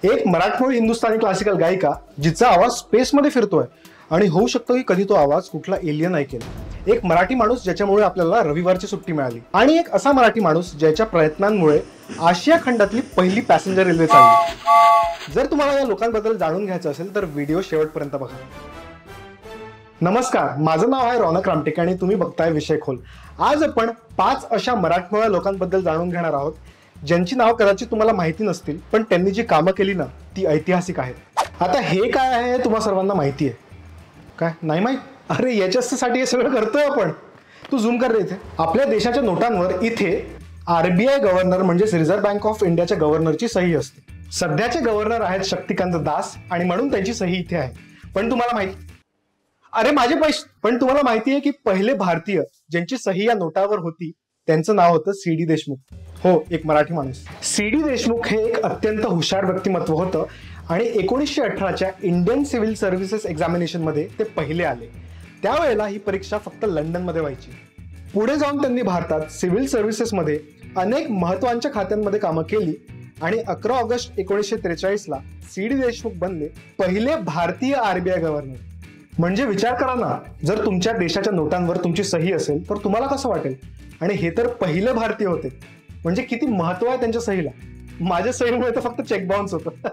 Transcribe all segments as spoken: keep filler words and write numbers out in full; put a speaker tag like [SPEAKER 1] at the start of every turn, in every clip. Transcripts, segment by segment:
[SPEAKER 1] एक मराठमोळी हिंदुस्थानी क्लासिकल गायिका जिचा आवाज स्पेसमध्ये फिरतोय आणि होऊ शकतो की कधी तो आवाज कुठला एलियन ऐकेल. एक मराठी माणूस ज्याच्यामुळे आपल्याला रविवारची सुट्टी मिळाली आणि एक असा मराठी माणूस ज्याच्या प्रयत्नांमुळे आशिया खंडातली पहिली पॅसेंजर रेल्वे चालली. जर तुम्हाला या लोकांबद्दल जाणून घ्यायचं असेल तर व्हिडिओ शेवटपर्यंत बघा. नमस्कार, माझं नाव आहे रौनक रामटेके आणि तुम्ही बघताय विषय खोल. आज आपण पाच अशा मराठमोळ्या लोकांबद्दल जाणून घेणार आहोत ज्यांची नाव कदाचित तुम्हाला माहिती नसतील, पण त्यांनी जी कामं केली ना ती ऐतिहासिक आहेत. आता हे काय आहे तुम्हा सर्वांना माहिती आहे काय? नाही माहित? अरे याच्यासाठी हे सगळं करतोय आपण. तू झूम कर रे इथे. आपल्या देशाच्या नोटांवर इथे आरबीआय गव्हर्नर म्हणजे रिझर्व्ह बँक ऑफ इंडियाच्या गव्हर्नरची सही असते. सध्याचे गव्हर्नर आहेत शक्तिकांत दास आणि म्हणून त्यांची सही इथे आहे. पण तुम्हाला माहिती अरे माझे पैसे पण तुम्हाला माहिती आहे की पहिले भारतीय ज्यांची सही या नोटावर होती त्यांचं नाव होतं सी डी देशमुख. हो, एक मराठी माणूस. सी डी देशमुख हे एक अत्यंत हुशार व्यक्तिमत्व होतं आणि एकोणीसशे अठराच्या इंडियन सिव्हिल सर्व्हिसेस एक्झामिनेशन मध्ये ते पहिले आले. त्यावेळेला ही परीक्षा फक्त लंडन मध्ये व्हायची. पुढे जाऊन त्यांनी भारतात सिव्हिल सर्व्हिसेस मध्ये अनेक महत्वाच्या खात्यांमध्ये कामं केली आणि अकरा ऑगस्ट एकोणीसशे त्रेचाळीस ला सी डी देशमुख बनले पहिले भारतीय आरबीआय गव्हर्नर. म्हणजे विचार करा ना, जर तुमच्या देशाच्या नोटांवर तुमची सही असेल तर तुम्हाला कसं वाटेल? आणि हे तर पहिले भारतीय होते. म्हणजे किती महत्व आहे त्यांच्या सहीला. माझ्या सहीमुळे तर फक्त चेक बाउन्स होतं.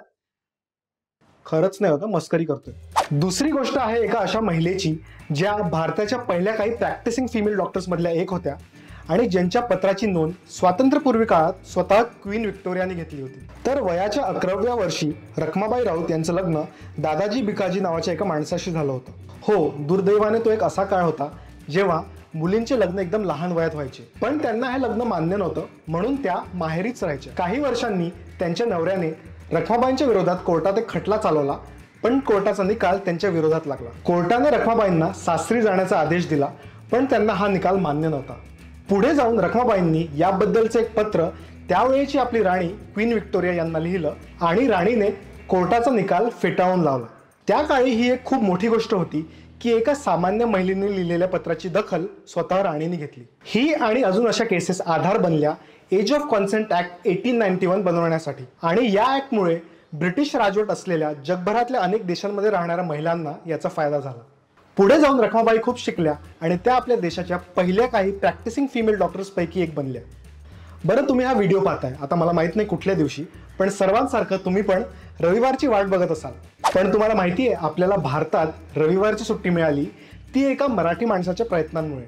[SPEAKER 1] खरंच नाही होतं, मस्करी करतोय. दुसरी गोष्ट आहे एका अशा महिलेची ज्या भारताच्या पहिल्या काही प्रॅक्टिसिंग फिमेल डॉक्टर्स मधल्या एक होत्या आणि ज्यांच्या पत्राची नोंद स्वातंत्र्यपूर्वी काळात स्वतः क्वीन व्हिक्टोरियाने घेतली होती. तर वयाच्या अकराव्या वर्षी रखमाबाई राऊत यांचं लग्न दादाजी भिकाजी नावाच्या एका माणसाशी झालं होतं. हो, दुर्दैवाने तो एक असा काळ होता जेव्हा मुलींचे लग्न एकदम लहान वयात व्हायचे. पण त्यांना हे लग्न मान्य नव्हतं म्हणून त्या माहेरीच राहायच्या. काही वर्षांनी त्यांच्या नवऱ्याने रखमाबाईंच्या विरोधात कोर्टात एक खटला चालवला, पण कोर्टाचा निकाल त्यांच्या विरोधात लागला. कोर्टाने रखमाबाईंना सासरी जाण्याचा आदेश दिला, पण त्यांना हा निकाल मान्य नव्हता. पुढे जाऊन रखमाबाईंनी याबद्दलचं एक पत्र त्यावेळेची आपली राणी क्वीन व्हिक्टोरिया यांना लिहिलं आणि राणीने कोर्टाचा निकाल फेटाळून लावला. त्या काळी ही एक खूप मोठी गोष्ट होती की एका सामान्य महिलेने लिहिलेल्या पत्राची दखल स्वतः राणीने घेतली. ही आणि अजून अशा केसेस आधार बनल्या age of consent act eighteen ninety one बनवण्यासाठी. आणि या ऍक्टमुळे ब्रिटिश राजवट असलेल्या जगभरातल्या अनेक देशांमध्ये राहणाऱ्या महिलांना याचा फायदा झाला. पुढे जाऊन रखमाबाई खूप शिकल्या आणि त्या आपल्या देशाच्या पहिल्या काही प्रॅक्टिसिंग फिमेल डॉक्टर्स पैकी एक बनल्या. बरं, तुम्ही हा व्हिडिओ पाहताय आता मला माहित नाही कुठल्या दिवशी, पण सर्वांसारखं तुम्ही पण रविवारची वाट बघत असाल. पण तुम्हाला माहिती आहे आपल्याला भारतात रविवारची सुट्टी मिळाली ती एका मराठी माणसाच्या प्रयत्नांमुळे.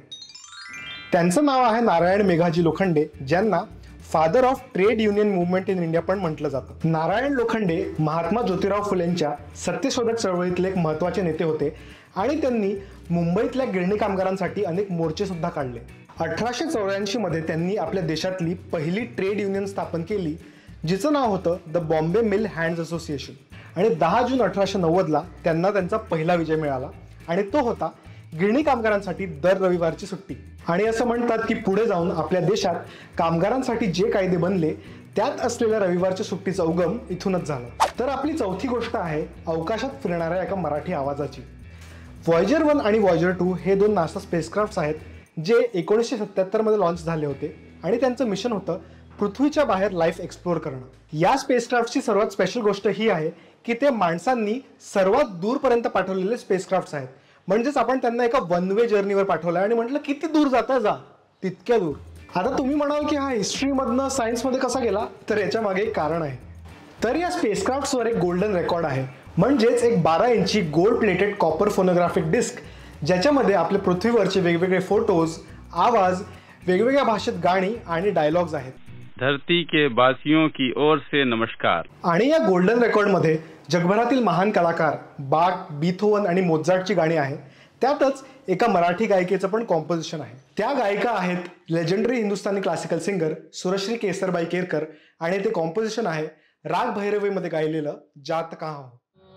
[SPEAKER 1] त्यांचं नाव आहे नारायण मेघाजी लोखंडे, ज्यांना father of trade union movement in India पण म्हटलं जातं. नारायण लोखंडे महात्मा ज्योतिराव फुलेंच्या सत्यशोधक चळवळीतले एक महत्वाचे नेते होते आणि त्यांनी मुंबईतल्या गिरणी कामगारांसाठी अनेक मोर्चे सुद्धा काढले. अठराशे चौऱ्याऐंशी मध्ये त्यांनी आपल्या देशातली पहिली ट्रेड युनियन स्थापन केली जिचं नाव होतं the Bombay mill hands association. आणि दहा जून अठराशे नव्वद ला त्यांना त्यांचा पहिला विजय मिळाला आणि तो होता गिरणी कामगारांसाठी दर रविवारची सुट्टी. आणि असं म्हणतात की पुढे जाऊन आपल्या देशात कामगारांसाठी जे कायदे बनले त्यात असलेल्या रविवारच्या सुट्टीचा उगम इथूनच झाला. तर आपली चौथी गोष्ट आहे अवकाशात फिरणाऱ्या एका मराठी आवाजाची. व्हॉयजर वन आणि व्हॉयजर टू हे दोन नासा स्पेसक्राफ्ट्स आहेत जे एकोणीसशे सत्याहत्तर मध्ये लॉन्च झाले होते आणि त्यांचं मिशन होतं पृथ्वीच्या बाहेर लाईफ एक्सप्लोर करणं. या स्पेसक्राफ्टची सर्वात स्पेशल गोष्ट ही आहे की ते माणसांनी सर्वात दूरपर्यंत पाठवलेले स्पेसक्राफ्ट्स आहेत. म्हणजेच आपण त्यांना एका वन वे जर्नीवर पाठवलं आणि म्हटलं किती दूर जाता जा तितक्या दूर. आता तुम्ही म्हणाल की हा हिस्ट्रीमधनं सायन्समध्ये कसा गेला, तर याच्या मागे एक कारण आहे. तर या स्पेसक्राफ्ट्सवर एक गोल्डन रेकॉर्ड आहे, म्हणजेच एक बारा इंची gold plated copper phonographic disc ज्याच्यामध्ये आपले पृथ्वीवरचे वेगवेगळे फोटोज, आवाज, वेगवेगळ्या भाषेत गाणी आणि डायलॉग्स आहेत.
[SPEAKER 2] धरती के वासियों की ओर से नमस्कार.
[SPEAKER 1] आणि या गोल्डन रेकॉर्डमध्ये जगभरातील महान कलाकार बाक, बीथोवन आणि मोझार्टची गाणी आहेत. त्यातच एका मराठी गायिकेचं पण कॉम्पोजिशन आहे. त्या गायिका आहेत legendary Hindustani classical singer Surshri Kesarbai Kerkar आणि ते कॉम्पोजिशन आहे राग भैरवीमध्ये गायलेलं जात कहाँ हो.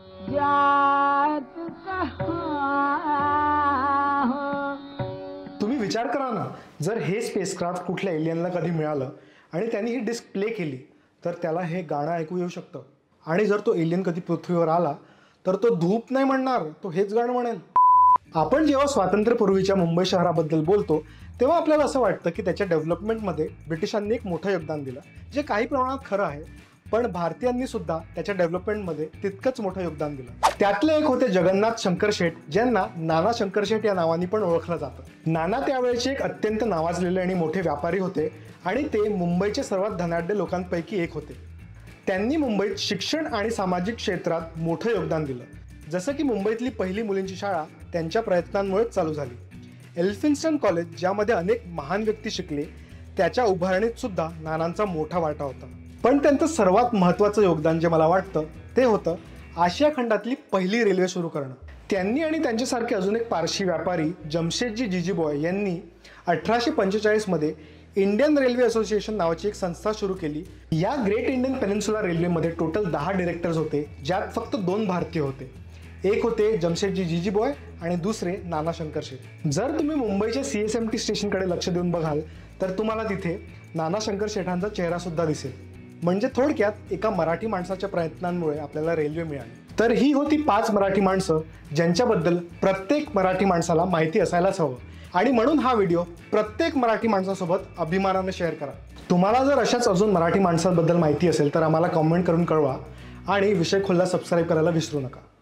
[SPEAKER 1] तुम्ही विचार करा ना, जर हे स्पेसक्राफ्ट कुठल्या एलियनला कधी मिळालं आणि त्यांनी ही डिस्क प्ले केली तर त्याला हे गाणं ऐकू येऊ शकतं. आणि जर तो एलियन कधी पृथ्वीवर आला तर तो धूप नाही म्हणणार, तो हेच गाणं म्हणेल. आपण जेव्हा स्वातंत्र्यपूर्वीच्या मुंबई शहराबद्दल बोलतो तेव्हा आपल्याला असं वाटतं की त्याच्या डेव्हलपमेंटमध्ये ब्रिटिशांनी एक मोठं योगदान दिलं, जे काही प्रमाणात खरं आहे. पण भारतीयांनी सुद्धा त्याच्या डेव्हलपमेंटमध्ये तितकंच मोठं योगदान दिलं. त्यातले एक होते जगन्नाथ शंकर शेठ, ज्यांना नाना शंकर शेठ या नावाने पण ओळखलं जातं. नाना त्यावेळेचे एक अत्यंत नावाजलेले आणि मोठे व्यापारी होते आणि ते मुंबईचे सर्वात धनाढ्य लोकांपैकी एक होते. त्यांनी मुंबईत शिक्षण आणि सामाजिक क्षेत्रात मोठं योगदान दिलं. जसं की मुंबईतली पहिली मुलींची शाळा त्यांच्या प्रयत्नांमुळेच चालू झाली. एल्फिन्स्टन कॉलेज, ज्यामध्ये अनेक महान व्यक्ती शिकले, त्याच्या उभारणीत सुद्धा नानांचा मोठा वाटा होता. पण त्यांचं सर्वात महत्त्वाचं योगदान जे मला वाटतं ते होतं आशिया खंडातली पहिली रेल्वे सुरू करणं. त्यांनी आणि त्यांच्यासारखे अजून एक पारशी व्यापारी जमशेदजी जीजीबॉय यांनी अठराशे पंचेचाळीसमध्ये इंडियन रेल्वे असोसिएशन नावाची एक संस्था सुरू केली. या ग्रेट इंडियन पेनिन्सुला रेल्वेमध्ये टोटल दहा डिरेक्टर्स होते, ज्यात फक्त दोन भारतीय होते. एक होते जमशेदजी जीजीबॉय आणि दुसरे नाना शंकर शेठ. जर तुम्ही मुंबईच्या सी एस एम टी स्टेशनकडे लक्ष देऊन बघाल तर तुम्हाला तिथे नाना शंकर शेठांचा चेहरा सुद्धा दिसेल. म्हणजे थोडक्यात एका मराठी माणसाच्या प्रयत्नांमुळे आपल्याला रेल्वे मिळाली. तर ही होती पाच मराठी माणसं ज्यांच्याबद्दल प्रत्येक मराठी माणसाला माहिती असायलाच हवं. आणि म्हणून हा व्हिडिओ प्रत्येक मराठी माणसासोबत अभिमानाने शेअर करा. तुम्हाला जर अशाच अजून मराठी माणसांबद्दल माहिती असेल तर आम्हाला कॉमेंट करून कळवा आणि विषय खोलला सबस्क्राईब करायला विसरू नका.